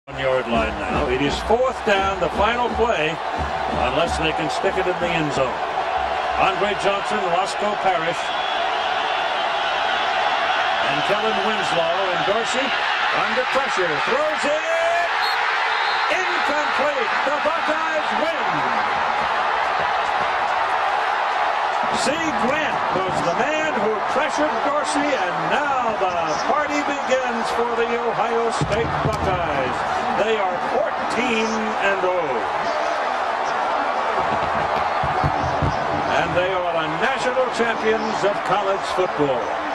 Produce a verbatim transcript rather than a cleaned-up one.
Yard line now. It is fourth down, the final play, unless they can stick it in the end zone. Andre Johnson, Roscoe Parrish, and Kellen Winslow, and Dorsey under pressure throws it incomplete. The Buckeyes win. C. Grant was the man who pressured Dorsey, and now the party begins for the Ohio State Buckeyes. They are fourteen and oh. And they are the national champions of college football.